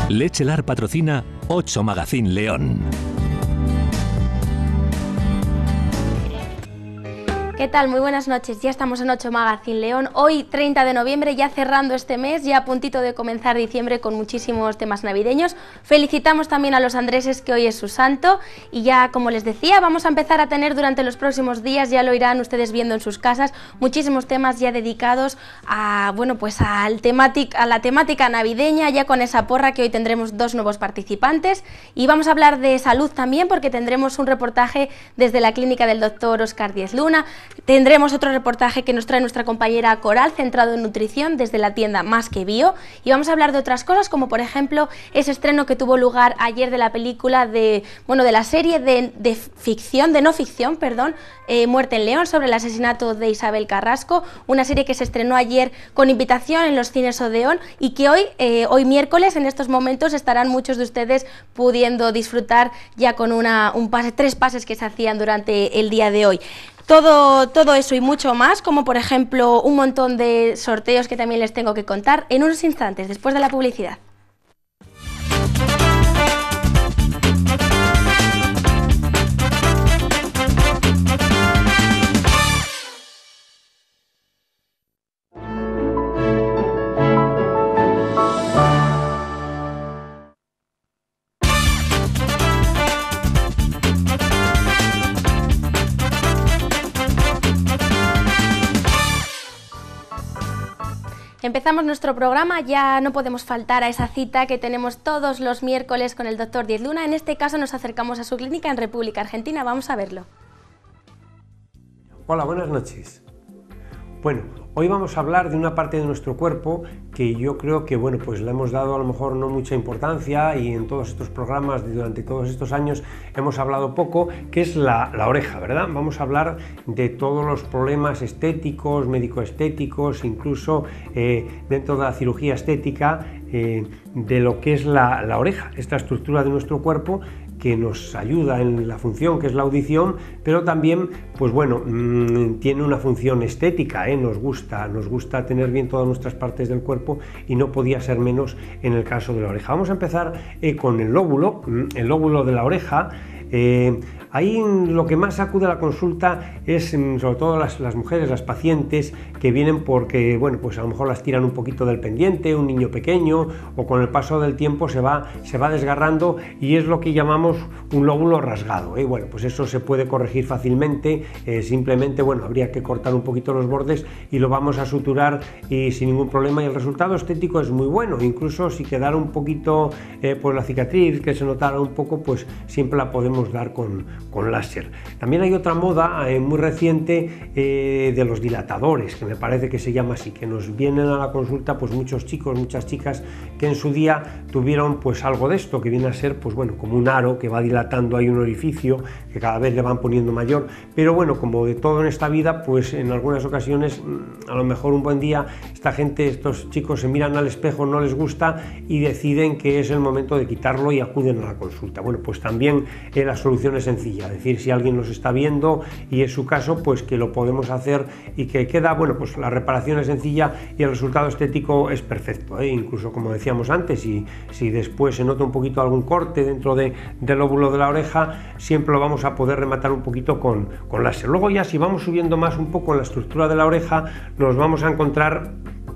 Lechelar patrocina 8 Magazine León. ¿Qué tal? Muy buenas noches, ya estamos en 8 Magazine León, hoy 30 de noviembre, ya cerrando este mes, ya a puntito de comenzar diciembre con muchísimos temas navideños. Felicitamos también a los andreses, que hoy es su santo, y ya, como les decía, vamos a empezar a tener durante los próximos días, ya lo irán ustedes viendo en sus casas, muchísimos temas ya dedicados a, bueno, pues a la temática navideña, ya con esa porra, que hoy tendremos 2 nuevos participantes, y vamos a hablar de salud también, porque tendremos un reportaje desde la clínica del doctor Óscar Díez Luna. Tendremos otro reportaje que nos trae nuestra compañera Coral, centrado en nutrición, desde la tienda Más que Bio, y vamos a hablar de otras cosas, como por ejemplo ese estreno que tuvo lugar ayer de la película de la serie de no ficción, Muerte en León, sobre el asesinato de Isabel Carrasco, una serie que se estrenó ayer con invitación en los cines Odeón y que hoy miércoles, en estos momentos, estarán muchos de ustedes pudiendo disfrutar ya con 3 pases que se hacían durante el día de hoy. Todo eso y mucho más, como por ejemplo un montón de sorteos que también les tengo que contar en unos instantes, después de la publicidad. Empezamos nuestro programa, ya no podemos faltar a esa cita que tenemos todos los miércoles con el doctor Díez Luna. En este caso nos acercamos a su clínica en República Argentina, vamos a verlo. Hola, buenas noches. Bueno, hoy vamos a hablar de una parte de nuestro cuerpo que yo creo que, bueno, pues le hemos dado a lo mejor no mucha importancia, y en todos estos programas durante todos estos años hemos hablado poco, que es la oreja, ¿verdad? Vamos a hablar de todos los problemas estéticos, médico-estéticos, incluso dentro de la cirugía estética, de lo que es la oreja, esta estructura de nuestro cuerpo que nos ayuda en la función que es la audición, pero también, pues bueno, tiene una función estética, nos gusta tener bien todas nuestras partes del cuerpo, y no podía ser menos en el caso de la oreja. Vamos a empezar con el lóbulo de la oreja. Ahí lo que más acude a la consulta es sobre todo las mujeres, las pacientes que vienen porque, bueno, pues a lo mejor las tiran un poquito del pendiente, un niño pequeño, o con el paso del tiempo se va desgarrando, y es lo que llamamos un lóbulo rasgado. Bueno, pues eso se puede corregir fácilmente, simplemente, bueno, habría que cortar un poquito los bordes y lo vamos a suturar y sin ningún problema, y el resultado estético es muy bueno. Incluso si quedara un poquito pues la cicatriz, que se notara un poco, pues siempre la podemos dar con láser. También hay otra moda muy reciente de los dilatadores, que me parece que se llama así, que nos vienen a la consulta pues muchos chicos, muchas chicas que en su día tuvieron pues algo de esto, que viene a ser pues bueno, como un aro que va dilatando ahí un orificio, que cada vez le van poniendo mayor, pero bueno, como de todo en esta vida, pues en algunas ocasiones a lo mejor un buen día estos chicos se miran al espejo, no les gusta y deciden que es el momento de quitarlo y acuden a la consulta. Bueno, pues también la solución es sencilla, es decir, si alguien nos está viendo y es su caso, pues que lo podemos hacer y que queda, bueno, pues la reparación es sencilla y el resultado estético es perfecto, incluso como decíamos antes, y si después se nota un poquito algún corte dentro del lóbulo de la oreja, siempre lo vamos a poder rematar un poquito con láser. Luego ya, si vamos subiendo más un poco en la estructura de la oreja, nos vamos a encontrar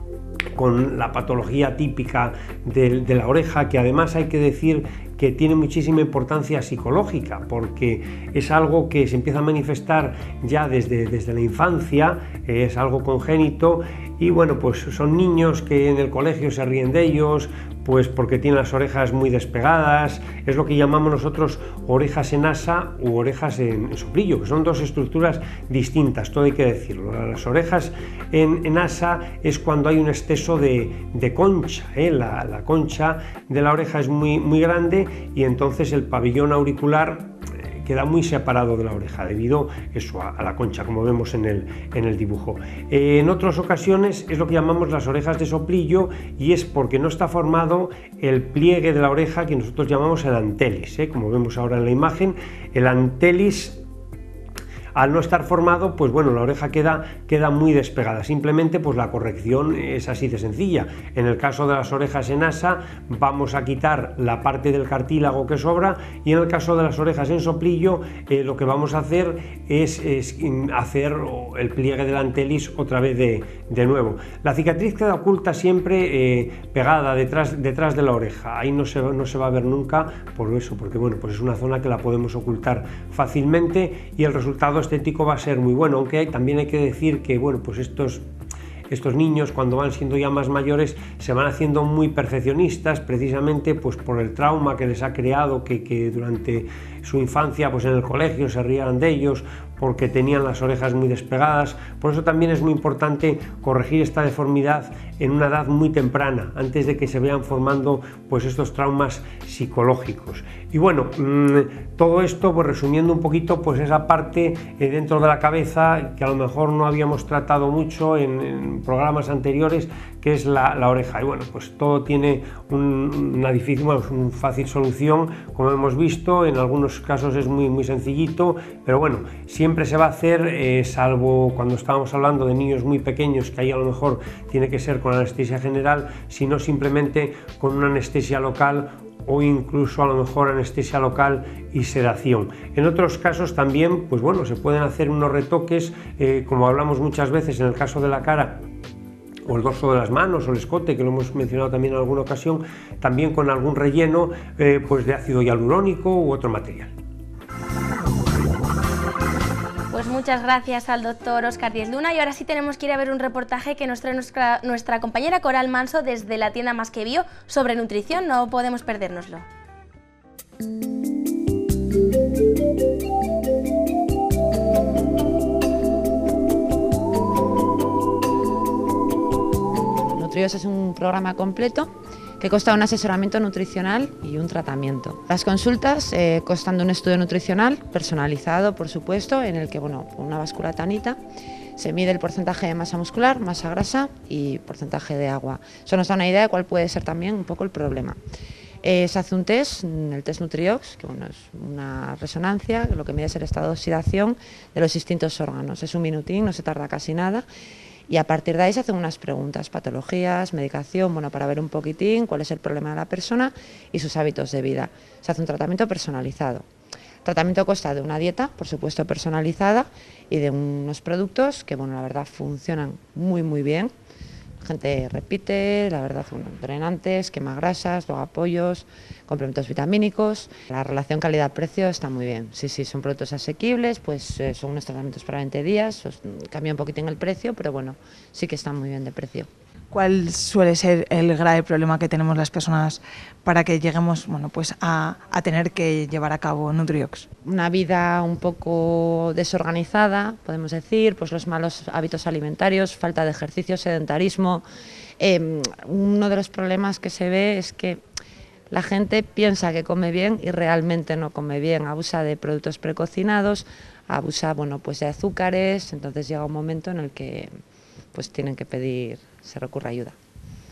con la patología típica de la oreja, que además hay que decir que tiene muchísima importancia psicológica, porque es algo que se empieza a manifestar ya desde la infancia, es algo congénito, y bueno, pues son niños que en el colegio se ríen de ellos, pues porque tienen las orejas muy despegadas, es lo que llamamos nosotros orejas en asa u orejas en soplillo, que son dos estructuras distintas, todo hay que decirlo. Las orejas en asa es cuando hay un exceso de concha, la concha de la oreja es muy grande, y entonces el pabellón auricular queda muy separado de la oreja debido eso, a la concha, como vemos en el dibujo. En otras ocasiones es lo que llamamos las orejas de soplillo, y es porque no está formado el pliegue de la oreja, que nosotros llamamos el antelis, como vemos ahora en la imagen. El antelis al no estar formado, pues bueno, la oreja queda muy despegada. Simplemente pues la corrección es así de sencilla. En el caso de las orejas en asa, vamos a quitar la parte del cartílago que sobra, y en el caso de las orejas en soplillo, lo que vamos a hacer es hacer el pliegue del antelis otra vez de nuevo. La cicatriz queda oculta siempre pegada detrás de la oreja. Ahí no se va a ver nunca, por eso, porque bueno, pues es una zona que la podemos ocultar fácilmente y el resultado estético va a ser muy bueno, aunque también hay que decir que bueno, pues estos niños, cuando van siendo ya más mayores, se van haciendo muy perfeccionistas, precisamente pues por el trauma que les ha creado, que durante su infancia pues en el colegio se rían de ellos porque tenían las orejas muy despegadas. Por eso también es muy importante corregir esta deformidad en una edad muy temprana, antes de que se vean formando pues estos traumas psicológicos. Y bueno, todo esto, pues resumiendo un poquito, pues esa parte dentro de la cabeza que a lo mejor no habíamos tratado mucho en programas anteriores, que es la oreja. Y bueno, pues todo tiene una fácil solución, como hemos visto. En algunos casos es muy sencillito, pero bueno, siempre se va a hacer, salvo cuando estábamos hablando de niños muy pequeños, que ahí a lo mejor tiene que ser con anestesia general, sino simplemente con una anestesia local, o incluso a lo mejor anestesia local y sedación. En otros casos también, pues bueno, se pueden hacer unos retoques, como hablamos muchas veces en el caso de la cara, o el dorso de las manos, o el escote, que lo hemos mencionado también en alguna ocasión, también con algún relleno pues de ácido hialurónico u otro material. Pues muchas gracias al doctor Óscar Díez Luna, y ahora sí tenemos que ir a ver un reportaje que nos trae nuestra compañera Coral Manso desde la tienda Más que Bio sobre nutrición. No podemos perdérnoslo. Nutrios es un programa completo que consta de un asesoramiento nutricional y un tratamiento. Las consultas constan de un estudio nutricional personalizado, por supuesto, en el que, bueno, con una báscula tanita se mide el porcentaje de masa muscular, masa grasa y porcentaje de agua. Eso nos da una idea de cuál puede ser también un poco el problema. Se hace un test, el test Nutriox, que bueno, es una resonancia, que lo que mide es el estado de oxidación de los distintos órganos. Es un minutín, no se tarda casi nada. Y a partir de ahí se hacen unas preguntas, patologías, medicación, bueno, para ver un poquitín cuál es el problema de la persona y sus hábitos de vida. Se hace un tratamiento personalizado. El tratamiento consta de una dieta, por supuesto personalizada, y de unos productos que, bueno, la verdad funcionan muy bien. La gente repite, la verdad, bueno, drenantes, quemagrasas, luego apoyos, complementos vitamínicos. La relación calidad-precio está muy bien. Sí, son productos asequibles, pues son unos tratamientos para 20 días, cambia un poquito en el precio, pero bueno, sí que están muy bien de precio. ¿Cuál suele ser el grave problema que tenemos las personas para que lleguemos, bueno, pues a tener que llevar a cabo Nutriox? Una vida un poco desorganizada, podemos decir, pues los malos hábitos alimentarios, falta de ejercicio, sedentarismo. Uno de los problemas que se ve es que la gente piensa que come bien y realmente no come bien, abusa de productos precocinados, abusa, bueno, pues de azúcares, entonces llega un momento en el que pues tienen que pedir, se recurre a ayuda.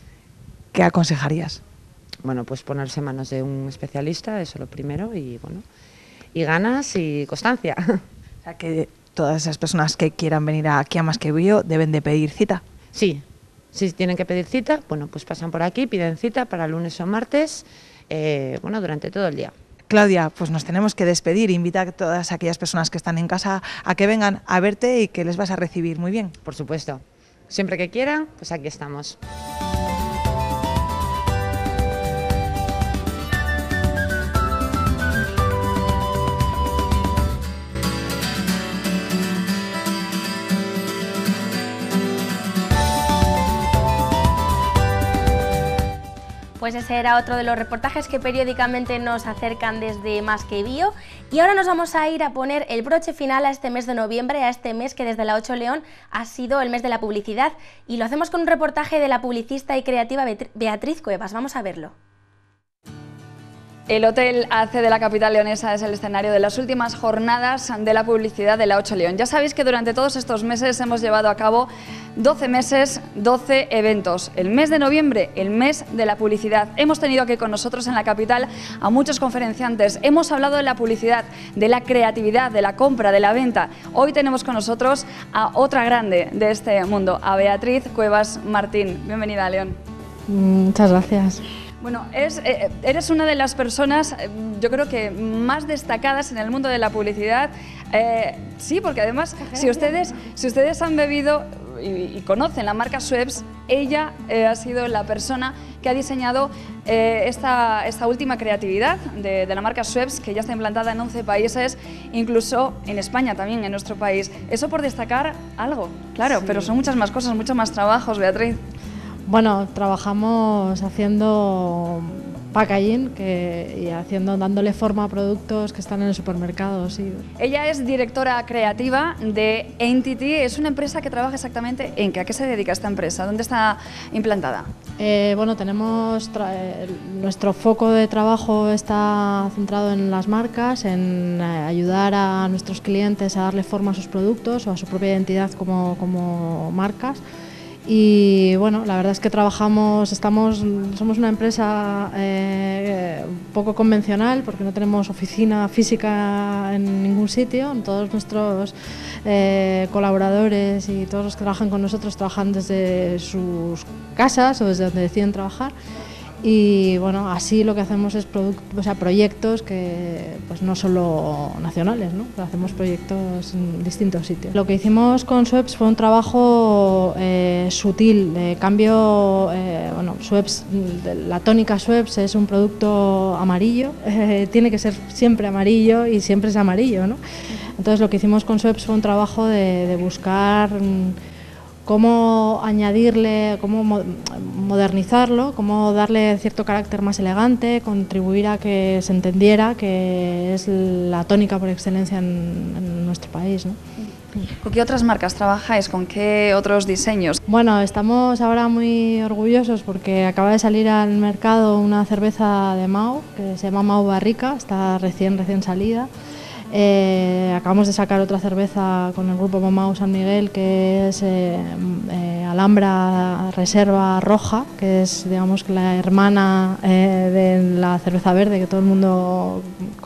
¿Qué aconsejarías? Bueno, pues ponerse en manos de un especialista, eso lo primero, y bueno, y ganas y constancia. O sea, que todas esas personas que quieran venir aquí a Más que Bio deben de pedir cita. Sí, si tienen que pedir cita, bueno, pues pasan por aquí, piden cita para lunes o martes, bueno, durante todo el día. Claudia, pues nos tenemos que despedir. Invita a todas aquellas personas que están en casa a que vengan a verte y que les vas a recibir muy bien. Por supuesto. Siempre que quieran, pues aquí estamos. Pues ese era otro de los reportajes que periódicamente nos acercan desde Más que Bio. Y ahora nos vamos a ir a poner el broche final a este mes de noviembre, a este mes que desde la 8 León ha sido el mes de la publicidad. Y lo hacemos con un reportaje de la publicista y creativa Beatriz Cuevas. Vamos a verlo. El Hotel AC de la capital leonesa es el escenario de las últimas jornadas de la publicidad de la 8 León. Ya sabéis que durante todos estos meses hemos llevado a cabo 12 meses, 12 eventos. El mes de noviembre, el mes de la publicidad. Hemos tenido aquí con nosotros en la capital a muchos conferenciantes. Hemos hablado de la publicidad, de la creatividad, de la compra, de la venta. Hoy tenemos con nosotros a otra grande de este mundo, a Beatriz Cuevas Martín. Bienvenida a León. Muchas gracias. Bueno, eres una de las personas, yo creo que más destacadas en el mundo de la publicidad. Sí, porque además, si ustedes han bebido y conocen la marca Schweppes, ella ha sido la persona que ha diseñado esta última creatividad de la marca Schweppes, que ya está implantada en 11 países, incluso en España también, en nuestro país. Eso por destacar algo, claro, sí. Pero son muchas más cosas, muchos más trabajos, Beatriz. Bueno, trabajamos haciendo packaging y dándole forma a productos que están en el supermercado, sí. Ella es directora creativa de Entity. Es una empresa que trabaja exactamente en qué. ¿A qué se dedica esta empresa? ¿Dónde está implantada? Bueno, tenemos nuestro foco de trabajo está centrado en las marcas, en ayudar a nuestros clientes a darle forma a sus productos o a su propia identidad como marcas. Y bueno, la verdad es que somos una empresa poco convencional porque no tenemos oficina física en ningún sitio. Todos nuestros colaboradores y todos los que trabajan con nosotros trabajan desde sus casas o desde donde deciden trabajar. Y bueno, así lo que hacemos es proyectos que pues no solo nacionales, ¿no? Hacemos proyectos en distintos sitios. Lo que hicimos con Schweppes fue un trabajo sutil de cambio. Bueno, Schweppes, la tónica Schweppes es un producto amarillo, tiene que ser siempre amarillo y siempre es amarillo, ¿no? Entonces lo que hicimos con Schweppes fue un trabajo de buscar cómo añadirle, cómo modernizarlo, cómo darle cierto carácter más elegante, contribuir a que se entendiera que es la tónica por excelencia en nuestro país, ¿no? ¿Con qué otras marcas trabajáis? ¿Con qué otros diseños? Bueno, estamos ahora muy orgullosos porque acaba de salir al mercado una cerveza de Mahou que se llama Mahou Barrica, está recién salida. Acabamos de sacar otra cerveza con el grupo Mahou San Miguel que es Alhambra Reserva Roja, que es, digamos, la hermana de la cerveza verde que todo el mundo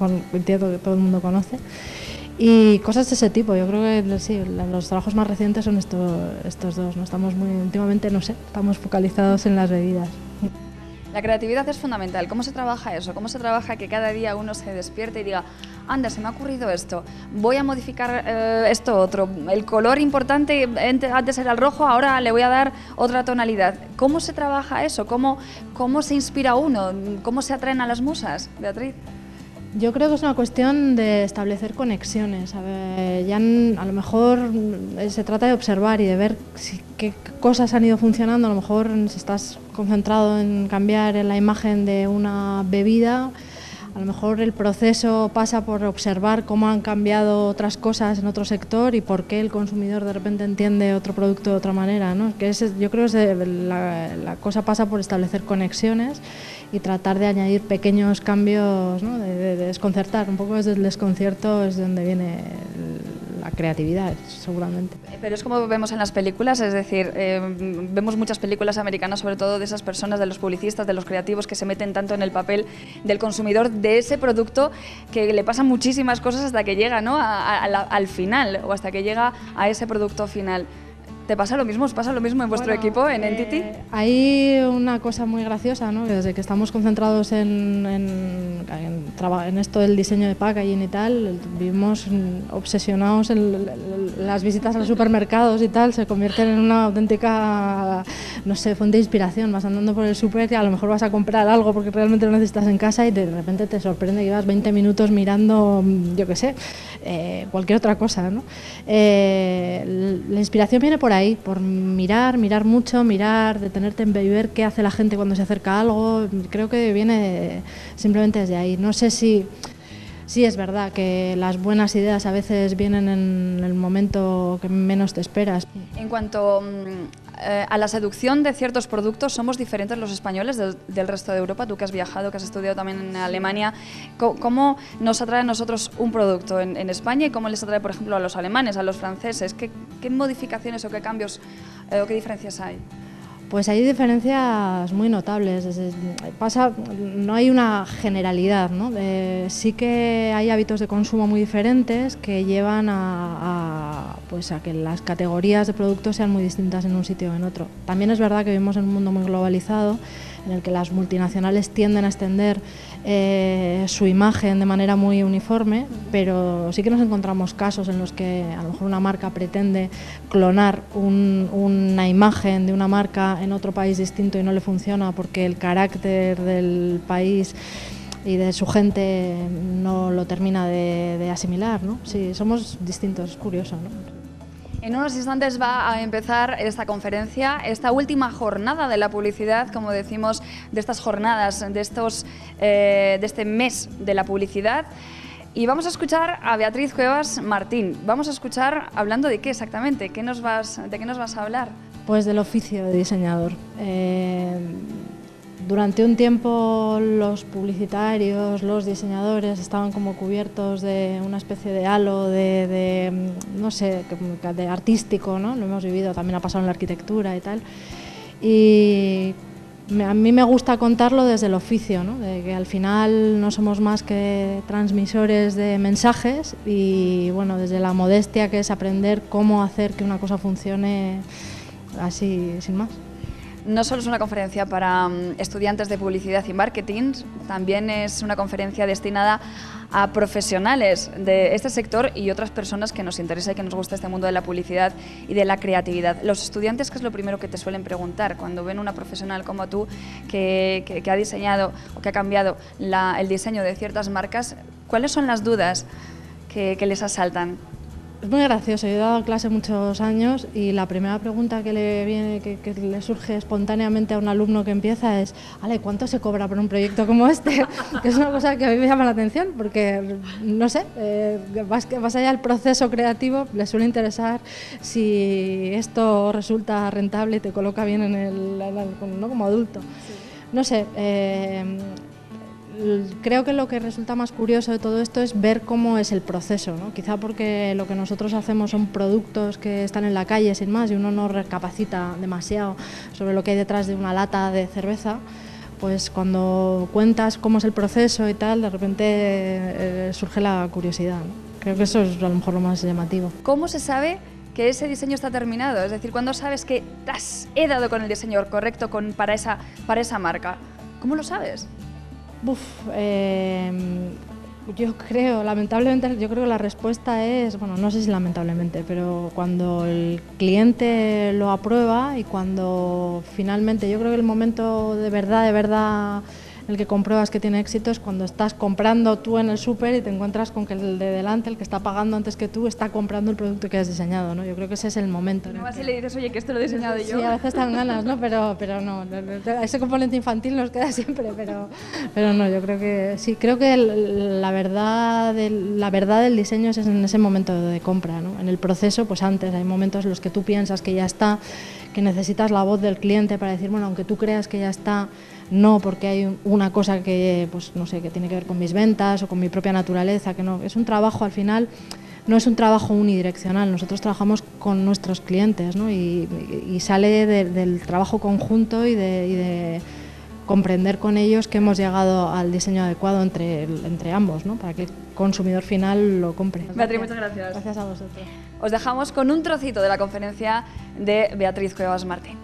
conoce. Y cosas de ese tipo. Yo creo que sí, los trabajos más recientes son estos dos. No estamos últimamente, no sé, estamos focalizados en las bebidas. La creatividad es fundamental. ¿Cómo se trabaja eso? ¿Cómo se trabaja que cada día uno se despierte y diga, anda, se me ha ocurrido esto, voy a modificar esto otro, el color importante antes era el rojo, ahora le voy a dar otra tonalidad? ¿Cómo se trabaja eso? ¿Cómo se inspira uno? ¿Cómo se atraen a las musas, Beatriz? Yo creo que es una cuestión de establecer conexiones. A lo mejor se trata de observar y de ver qué cosas han ido funcionando. A lo mejor si estás concentrado en cambiar la imagen de una bebida, a lo mejor el proceso pasa por observar cómo han cambiado otras cosas en otro sector y por qué el consumidor de repente entiende otro producto de otra manera, ¿no? Yo creo que la cosa pasa por establecer conexiones y tratar de añadir pequeños cambios, ¿no? de desconcertar. Un poco desde el desconcierto es donde viene la creatividad, seguramente. Pero es como vemos en las películas, es decir, vemos muchas películas americanas, sobre todo de esas personas, de los publicistas, de los creativos que se meten tanto en el papel del consumidor de ese producto que le pasan muchísimas cosas hasta que llega, ¿no? al final o hasta que llega a ese producto final. ¿Te pasa lo mismo? ¿Os pasa lo mismo en vuestro equipo, en Entity? Hay una cosa muy graciosa, ¿no? Que desde que estamos concentrados en esto del diseño de packaging y tal, vivimos obsesionados en las visitas a los supermercados y tal, se convierten en una auténtica, no sé, fuente de inspiración. Vas andando por el súper y a lo mejor vas a comprar algo porque realmente lo necesitas en casa y de repente te sorprende que llevas 20 minutos mirando, yo qué sé, cualquier otra cosa, ¿no? La inspiración viene por ahí, por mirar mucho, detenerte en ver qué hace la gente cuando se acerca a algo. Creo que viene simplemente desde ahí. No sé si es verdad que las buenas ideas a veces vienen en el momento que menos te esperas. En cuanto a la seducción de ciertos productos somos diferentes los españoles del resto de Europa. Tú que has viajado, que has estudiado también en Alemania, ¿cómo nos atrae a nosotros un producto en España y cómo les atrae, por ejemplo, a los alemanes, a los franceses? ¿Qué modificaciones o qué cambios o qué diferencias hay? Pues hay diferencias muy notables. No hay una generalidad, ¿no? Sí que hay hábitos de consumo muy diferentes que llevan a que las categorías de productos sean muy distintas en un sitio o en otro. También es verdad que vivimos en un mundo muy globalizado, en el que las multinacionales tienden a extender su imagen de manera muy uniforme, pero sí que nos encontramos casos en los que a lo mejor una marca pretende clonar una imagen de una marca en otro país distinto y no le funciona porque el carácter del país y de su gente no lo termina de asimilar, ¿no? Sí, somos distintos, es curioso, ¿no? En unos instantes va a empezar esta conferencia, esta última jornada de la publicidad, como decimos, de estas jornadas, de este mes de la publicidad. Y vamos a escuchar a Beatriz Cuevas Martín. Vamos a escuchar hablando de qué exactamente, ¿de qué nos vas a hablar? Pues del oficio de diseñador. Durante un tiempo los publicitarios, los diseñadores estaban como cubiertos de una especie de halo no sé, de artístico, ¿no? Lo hemos vivido, también ha pasado en la arquitectura y tal. Y a mí me gusta contarlo desde el oficio, ¿no? De que al final no somos más que transmisores de mensajes y bueno, desde la modestia que es aprender cómo hacer que una cosa funcione así, sin más. No solo es una conferencia para estudiantes de publicidad y marketing, también es una conferencia destinada a profesionales de este sector y otras personas que nos interesa y que nos gusta este mundo de la publicidad y de la creatividad. Los estudiantes, ¿qué es lo primero que te suelen preguntar cuando ven una profesional como tú que ha diseñado o que ha cambiado el diseño de ciertas marcas? ¿Cuáles son las dudas que les asaltan? Es muy gracioso, yo he dado clase muchos años y la primera pregunta que le surge espontáneamente a un alumno que empieza es ¿ale, cuánto se cobra por un proyecto como este? Que es una cosa que a mí me llama la atención porque, no sé, más allá del proceso creativo, le suele interesar si esto resulta rentable y te coloca bien ¿no? como adulto. Sí. No sé, creo que lo que resulta más curioso de todo esto es ver cómo es el proceso, ¿no? Quizá porque lo que nosotros hacemos son productos que están en la calle sin más y uno no recapacita demasiado sobre lo que hay detrás de una lata de cerveza, pues cuando cuentas cómo es el proceso y tal, de repente surge la curiosidad, ¿no? Creo que eso es a lo mejor lo más llamativo. ¿Cómo se sabe que ese diseño está terminado? Es decir, ¿cuándo sabes que he dado con el diseño correcto para esa marca? ¿Cómo lo sabes? Yo creo, lamentablemente, yo creo que la respuesta es, bueno, no sé si lamentablemente, pero cuando el cliente lo aprueba y cuando finalmente, yo creo que el momento de verdad, el que compruebas que tiene éxito es cuando estás comprando tú en el súper y te encuentras con que el de delante, el que está pagando antes que tú, está comprando el producto que has diseñado, ¿no? Yo creo que ese es el momento. No vas y le dices, oye, que esto lo he diseñado yo. Sí, a veces dan ganas, ¿no? Pero no, ese componente infantil nos queda siempre, pero no, yo creo que sí, creo que la verdad del diseño es en ese momento de compra, ¿no? En el proceso, pues antes, hay momentos en los que tú piensas que ya está, que necesitas la voz del cliente para decir, bueno, aunque tú creas que ya está, no, porque hay una cosa que, pues no sé, que tiene que ver con mis ventas o con mi propia naturaleza, que no, es un trabajo al final, no es un trabajo unidireccional, nosotros trabajamos con nuestros clientes, ¿no? y sale del trabajo conjunto y de comprender con ellos que hemos llegado al diseño adecuado entre ambos, ¿no? Para que el consumidor final lo compre. Beatriz, muchas gracias. Gracias a vosotros. Os dejamos con un trocito de la conferencia de Beatriz Cuevas Martín.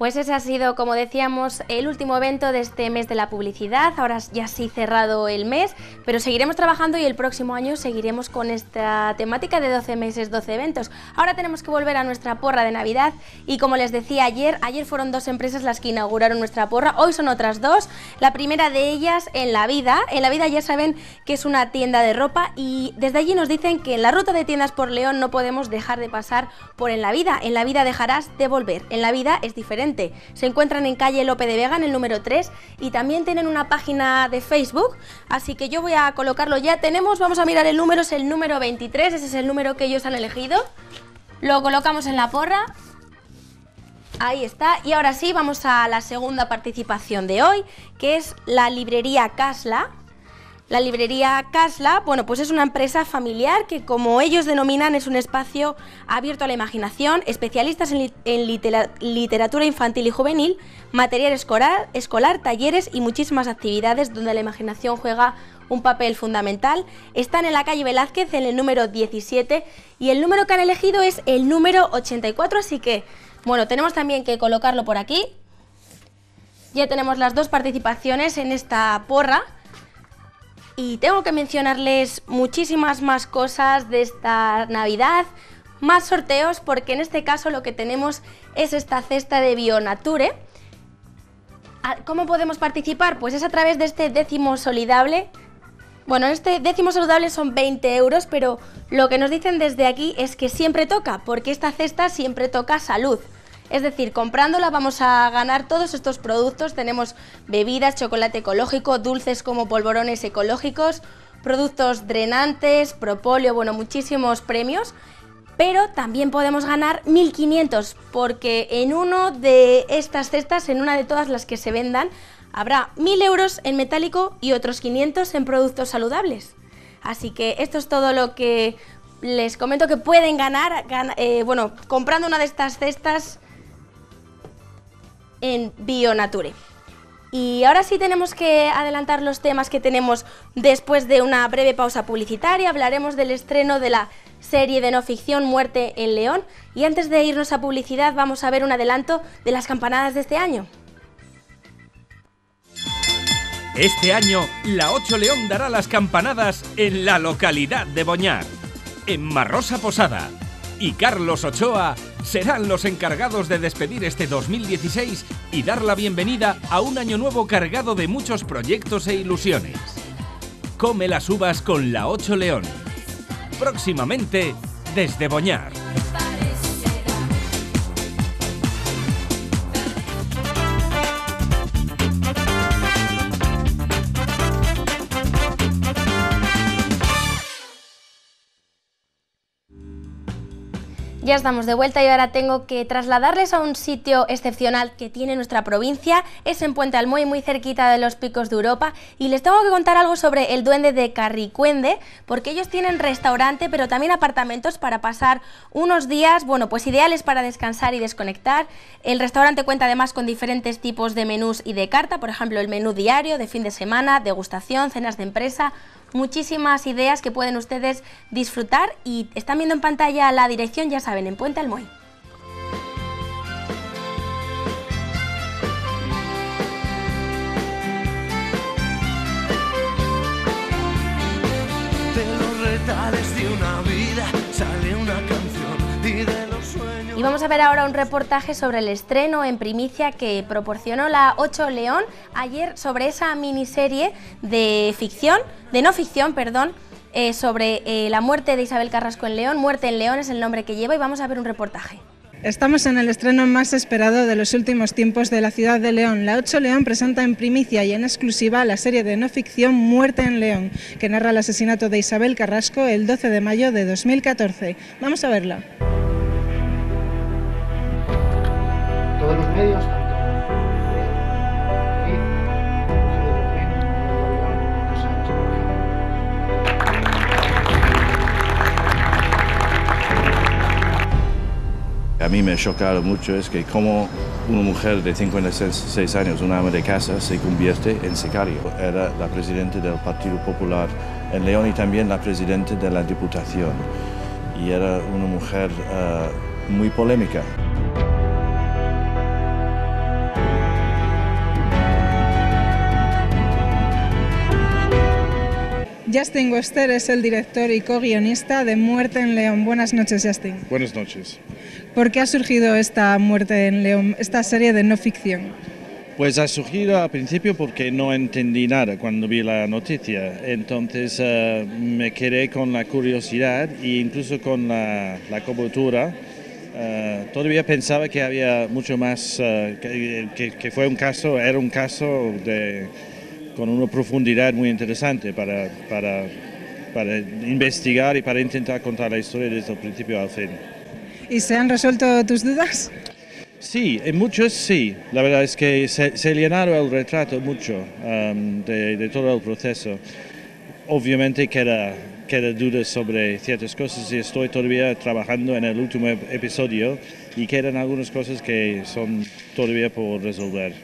Pues ese ha sido, como decíamos, el último evento de este mes de la publicidad. Ahora ya sí cerrado el mes, pero seguiremos trabajando y el próximo año seguiremos con esta temática de 12 meses, 12 eventos. Ahora tenemos que volver a nuestra porra de Navidad y como les decía ayer fueron 2 empresas las que inauguraron nuestra porra, hoy son otras 2. La primera de ellas En La Vida. En La Vida ya saben que es una tienda de ropa y desde allí nos dicen que en la ruta de tiendas por León no podemos dejar de pasar por En La Vida. En La Vida dejarás de volver. En La Vida es diferente. Se encuentran en calle Lope de Vega, en el número 3, y también tienen una página de Facebook, así que yo voy a colocarlo ya. Vamos a mirar el número, es el número 23, ese es el número que ellos han elegido. Lo colocamos en la porra. Ahí está, y ahora sí, vamos a la segunda participación de hoy, que es la librería Casla. La librería Casla, bueno, pues es una empresa familiar que, como ellos denominan, es un espacio abierto a la imaginación, especialistas en literatura infantil y juvenil, material escolar, talleres y muchísimas actividades donde la imaginación juega un papel fundamental. Están en la calle Velázquez, en el número 17, y el número que han elegido es el número 84, así que, bueno, tenemos también que colocarlo por aquí. Ya tenemos las 2 participaciones en esta porra. Y tengo que mencionarles muchísimas más cosas de esta Navidad, más sorteos, porque en este caso lo que tenemos es esta cesta de Bionature. ¿Cómo podemos participar? Pues es a través de este décimo solidable. Bueno, este décimo saludable son 20 euros, pero lo que nos dicen desde aquí es que siempre toca, porque esta cesta siempre toca salud. Es decir, comprándola vamos a ganar todos estos productos. Tenemos bebidas, chocolate ecológico, dulces como polvorones ecológicos, productos drenantes, propóleo, bueno, muchísimos premios. Pero también podemos ganar 1.500 porque en uno de estas cestas, en una de todas las que se vendan, habrá 1.000 euros en metálico y otros 500 en productos saludables. Así que esto es todo lo que les comento que pueden ganar, bueno, comprando una de estas cestas en Bionature. Y ahora sí tenemos que adelantar los temas que tenemos después de una breve pausa publicitaria. Hablaremos del estreno de la serie de no ficción Muerte en León. Y antes de irnos a publicidad vamos a ver un adelanto de las campanadas de este año. Este año, la 8 León dará las campanadas en la localidad de Boñar, en Marrosa Posada. Y Carlos Ochoa serán los encargados de despedir este 2016 y dar la bienvenida a un año nuevo cargado de muchos proyectos e ilusiones. Come las uvas con la 8 León. Próximamente, desde Boñar. Ya estamos de vuelta y ahora tengo que trasladarles a un sitio excepcional que tiene nuestra provincia. Es en Puente Almoy, muy cerquita de los Picos de Europa, y les tengo que contar algo sobre el Duende de Carricuende, porque ellos tienen restaurante pero también apartamentos para pasar unos días, bueno, pues ideales para descansar y desconectar. El restaurante cuenta además con diferentes tipos de menús y de carta, por ejemplo el menú diario, de fin de semana, degustación, cenas de empresa. Muchísimas ideas que pueden ustedes disfrutar y están viendo en pantalla la dirección, ya saben, en Puente Almoy. De los retales de una vida sale una canción y de los sueños... Y vamos a ver ahora un reportaje sobre el estreno en primicia que proporcionó la 8 León ayer sobre esa miniserie de no ficción, sobre la muerte de Isabel Carrasco en León. Muerte en León es el nombre que lleva y vamos a ver un reportaje. Estamos en el estreno más esperado de los últimos tiempos de la ciudad de León. La 8 León presenta en primicia y en exclusiva la serie de no ficción Muerte en León, que narra el asesinato de Isabel Carrasco el 12 de mayo de 2014. Vamos a verla. Todos los medios, A mí me ha chocado mucho es que como una mujer de 56 años, una ama de casa, se convierte en sicario. Era la presidenta del Partido Popular en León y también la presidenta de la Diputación. Y era una mujer muy polémica. Justin Wester es el director y co-guionista de Muerte en León. Buenas noches, Justin. Buenas noches. ¿Por qué ha surgido esta Muerte en León, esta serie de no ficción? Pues ha surgido al principio porque no entendí nada cuando vi la noticia, entonces me quedé con la curiosidad e incluso con la cobertura. Todavía pensaba que había mucho más, que fue un caso, era un caso con una profundidad muy interesante para investigar y para intentar contar la historia desde el principio al fin. ¿Y se han resuelto tus dudas? Sí, en muchos sí. La verdad es que se llenaron el retrato mucho de todo el proceso. Obviamente queda dudas sobre ciertas cosas y estoy todavía trabajando en el último episodio y quedan algunas cosas que son todavía por resolver.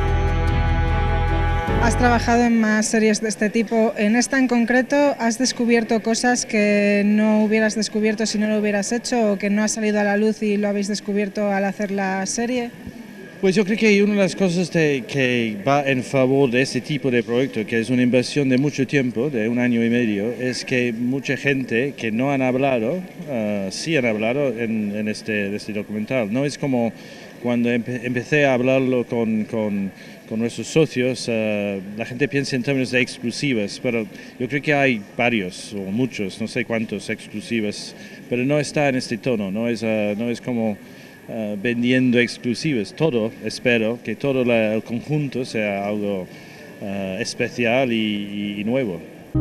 Has trabajado en más series de este tipo. En esta en concreto, ¿has descubierto cosas que no hubieras descubierto si no lo hubieras hecho o que no ha salido a la luz y lo habéis descubierto al hacer la serie? Pues yo creo que una de las cosas que va en favor de este tipo de proyecto, que es una inversión de mucho tiempo, de 1 año y medio, es que mucha gente que no han hablado, sí han hablado en este documental. No es como cuando empecé a hablarlo con nuestros socios, la gente piensa en términos de exclusivas, pero yo creo que hay varios o muchos, no sé cuántos exclusivas, pero no está en este tono, no es como vendiendo exclusivas. Todo, espero que todo el conjunto sea algo especial y nuevo.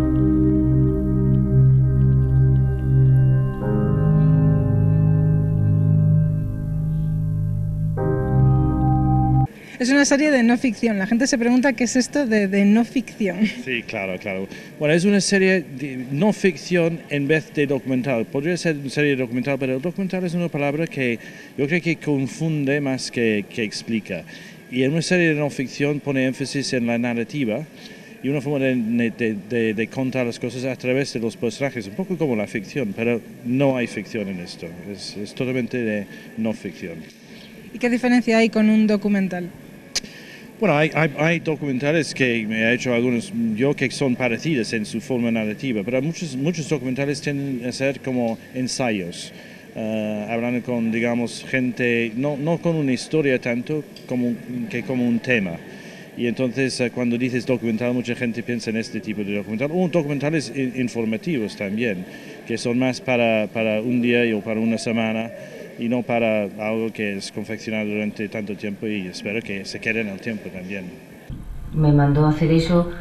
Es una serie de no ficción. La gente se pregunta qué es esto de no ficción. Sí, claro. Bueno, es una serie de no ficción en vez de documental. Podría ser una serie documental, pero el documental es una palabra que yo creo que confunde más que explica. Y en una serie de no ficción pone énfasis en la narrativa y una forma de contar las cosas a través de los personajes, un poco como la ficción, pero no hay ficción en esto. Es totalmente de no ficción. ¿Y qué diferencia hay con un documental? Bueno, hay documentales que me he hecho algunos yo que son parecidos en su forma narrativa, pero muchos documentales tienden a ser como ensayos, hablando con, digamos, gente, no con una historia tanto como un tema. Y entonces cuando dices documental, mucha gente piensa en este tipo de documental, o documentales informativos también, que son más para un día o para una semana, y no para algo que es confeccionado durante tanto tiempo, y espero que se quede en el tiempo también. Me mandó a hacer eso,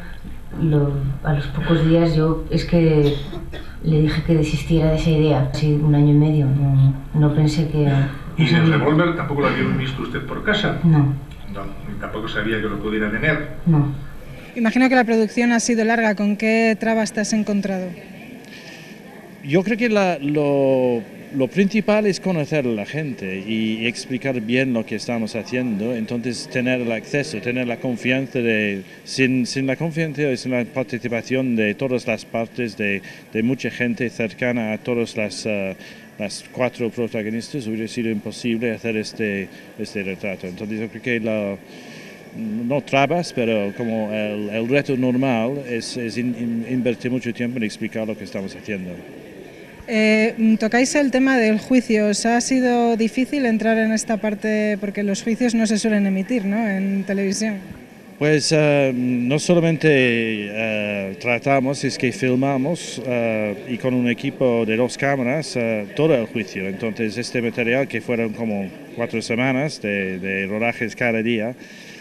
a los pocos días es que le dije que desistiera de esa idea. Así 1 año y medio, no pensé que... ¿Y el revólver tampoco lo había visto usted por casa? No. No, tampoco sabía que lo pudiera tener. No. Imagino que la producción ha sido larga. ¿Con qué trabas te has encontrado? Yo creo que lo principal es conocer a la gente y explicar bien lo que estamos haciendo, entonces tener el acceso, tener la confianza sin la confianza y sin la participación de todas las partes, de mucha gente cercana a todas las 4 protagonistas, hubiera sido imposible hacer este retrato. Entonces yo creo que no trabas, pero como el reto normal es invertir mucho tiempo en explicar lo que estamos haciendo. Tocáis el tema del juicio. ¿Os ha sido difícil entrar en esta parte? Porque los juicios no se suelen emitir, ¿no?, en televisión. Pues no solamente tratamos, es que filmamos y con un equipo de 2 cámaras todo el juicio. Entonces este material, que fueron como 4 semanas de rodajes cada día,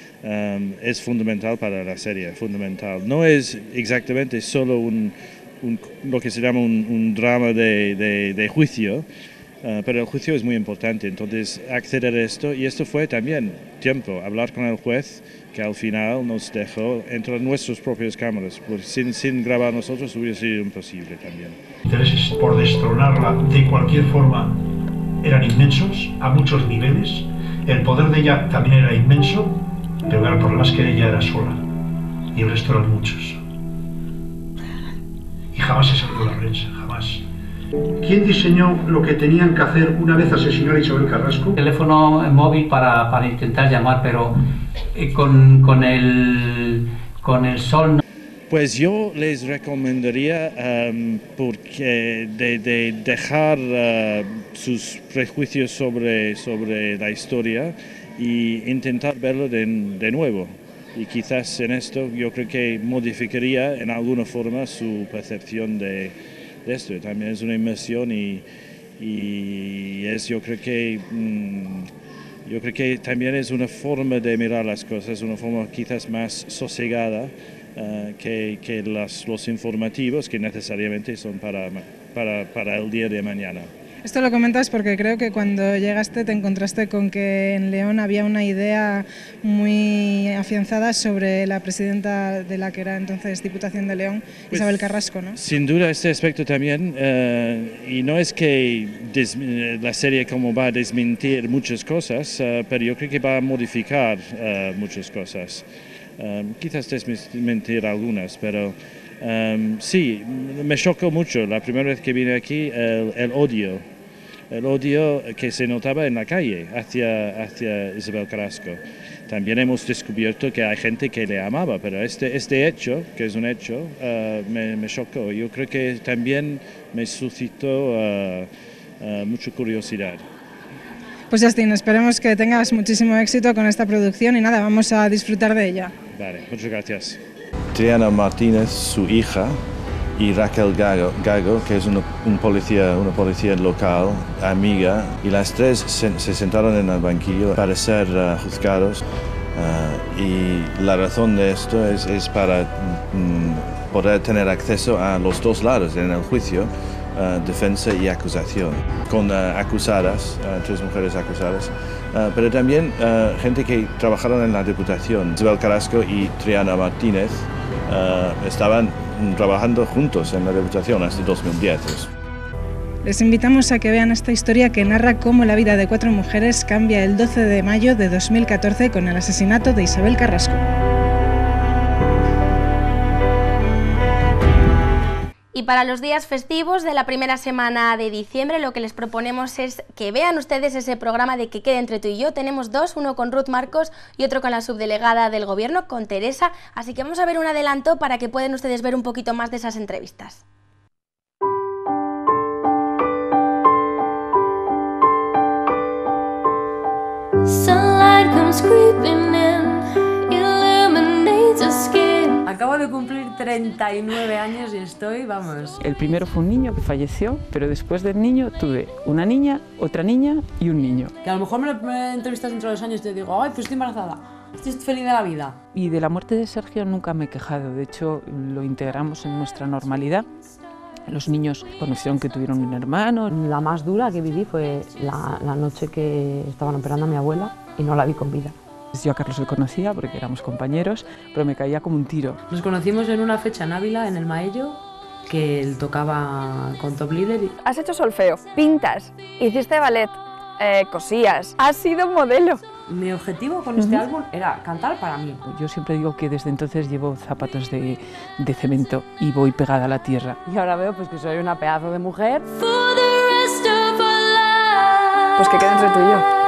es fundamental para la serie, fundamental. No es exactamente solo lo que se llama un drama de juicio, pero el juicio es muy importante, entonces acceder a esto, y esto fue también tiempo, hablar con el juez, que al final nos dejó entrar nuestras propias cámaras, pues sin grabar nosotros hubiera sido imposible también. Intereses por destronarla de cualquier forma eran inmensos, a muchos niveles. El poder de ella también era inmenso, pero el problema es que ella era sola y el resto eran muchos. Y jamás se salió la prensa, jamás. ¿Quién diseñó lo que tenían que hacer una vez asesinar a Isabel Carrasco? Teléfono móvil para intentar llamar, pero con el sol... Pues yo les recomendaría de dejar sus prejuicios sobre la historia e intentar verlo de nuevo. Y quizás en esto yo creo que modificaría en alguna forma su percepción de esto. También es una inmersión y yo creo que también es una forma de mirar las cosas, una forma quizás más sosegada que los informativos que necesariamente son para el día de mañana. Esto lo comentas porque creo que cuando llegaste te encontraste con que en León había una idea muy afianzada sobre la presidenta de la que era entonces Diputación de León, pues, Isabel Carrasco, ¿no? Sin duda este aspecto también, y no es que la serie como va a desmentir muchas cosas, pero yo creo que va a modificar muchas cosas. Quizás desmentir algunas, pero sí, me chocó mucho la primera vez que vine aquí el odio que se notaba en la calle hacia Isabel Carrasco. También hemos descubierto que hay gente que le amaba, pero este hecho, que es un hecho, me chocó. Yo creo que también me suscitó mucha curiosidad. Pues Justin, esperemos que tengas muchísimo éxito con esta producción y nada, vamos a disfrutar de ella. Vale, muchas gracias. Triana Martínez, su hija, y Raquel Gago, que es una policía local, amiga, y las tres se sentaron en el banquillo para ser juzgados. Y la razón de esto es para poder tener acceso a los dos lados en el juicio, defensa y acusación, con acusadas, tres mujeres acusadas, pero también gente que trabajaron en la Diputación. Isabel Carrasco y Triana Martínez estaban trabajando juntos en la Diputación hasta 2010. Les invitamos a que vean esta historia que narra cómo la vida de 4 mujeres cambia el 12 de mayo de 2014 con el asesinato de Isabel Carrasco. Y para los días festivos de la primera semana de diciembre lo que les proponemos es que vean ustedes ese programa de Que quede entre tú y yo. Tenemos dos, uno con Ruth Marcos y otro con la subdelegada del Gobierno, con Teresa. Así que vamos a ver un adelanto para que puedan ustedes ver un poquito más de esas entrevistas. Sunlight comes creeping in, illuminates our skin. Acabo de cumplir 39 años y estoy, vamos... El primero fue un niño que falleció, pero después del niño tuve una niña, otra niña y un niño. Que a lo mejor me entrevistas dentro de 2 años y te digo, ay, pues estoy embarazada, estoy feliz de la vida. Y de la muerte de Sergio nunca me he quejado, de hecho lo integramos en nuestra normalidad. Los niños conocieron que tuvieron un hermano. La más dura que viví fue la noche que estaban operando a mi abuela y no la vi con vida. Yo a Carlos le conocía porque éramos compañeros, pero me caía como un tiro. Nos conocimos en una fecha en Ávila, en el Maello, que él tocaba con Top Leader. Has hecho solfeo, pintas, hiciste ballet, cosías, has sido modelo. Mi objetivo con este álbum era cantar para mí. Yo siempre digo que desde entonces llevo zapatos de cemento y voy pegada a la tierra. Y ahora veo pues que soy una pedazo de mujer. Pues que quede entre tú y yo.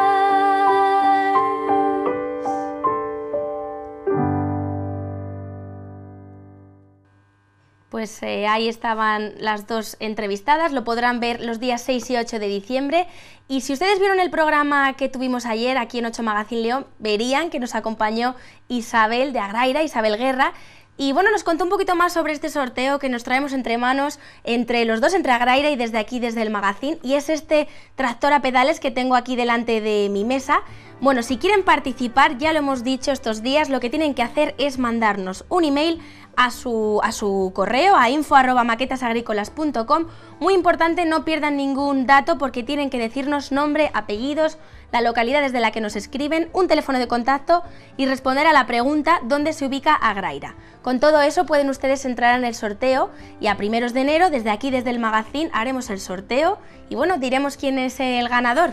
Pues ahí estaban las dos entrevistadas, lo podrán ver los días 6 y 8 de diciembre. Y si ustedes vieron el programa que tuvimos ayer aquí en 8 Magazine León, verían que nos acompañó Isabel de Agraira, Isabel Guerra, y bueno, nos contó un poquito más sobre este sorteo que nos traemos entre manos, entre los dos, entre Agraira y desde aquí, desde el Magazine, y es este tractor a pedales que tengo aquí delante de mi mesa. Bueno, si quieren participar, ya lo hemos dicho estos días, lo que tienen que hacer es mandarnos un email a su correo, a info@maquetasagricolas.com. Muy importante, no pierdan ningún dato porque tienen que decirnos nombre, apellidos, la localidad desde la que nos escriben, un teléfono de contacto y responder a la pregunta ¿dónde se ubica Agraira? Con todo eso pueden ustedes entrar en el sorteo y a primeros de enero, desde aquí, desde el Magazine, haremos el sorteo y bueno, diremos quién es el ganador.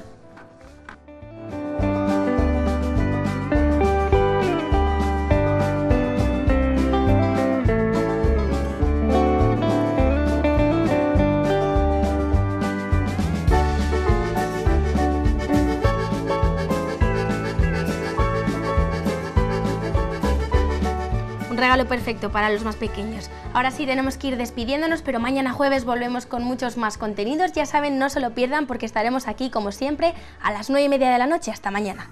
Un regalo perfecto para los más pequeños. Ahora sí, tenemos que ir despidiéndonos, pero mañana jueves volvemos con muchos más contenidos. Ya saben, no se lo pierdan porque estaremos aquí, como siempre, a las 9:30 de la noche. Hasta mañana.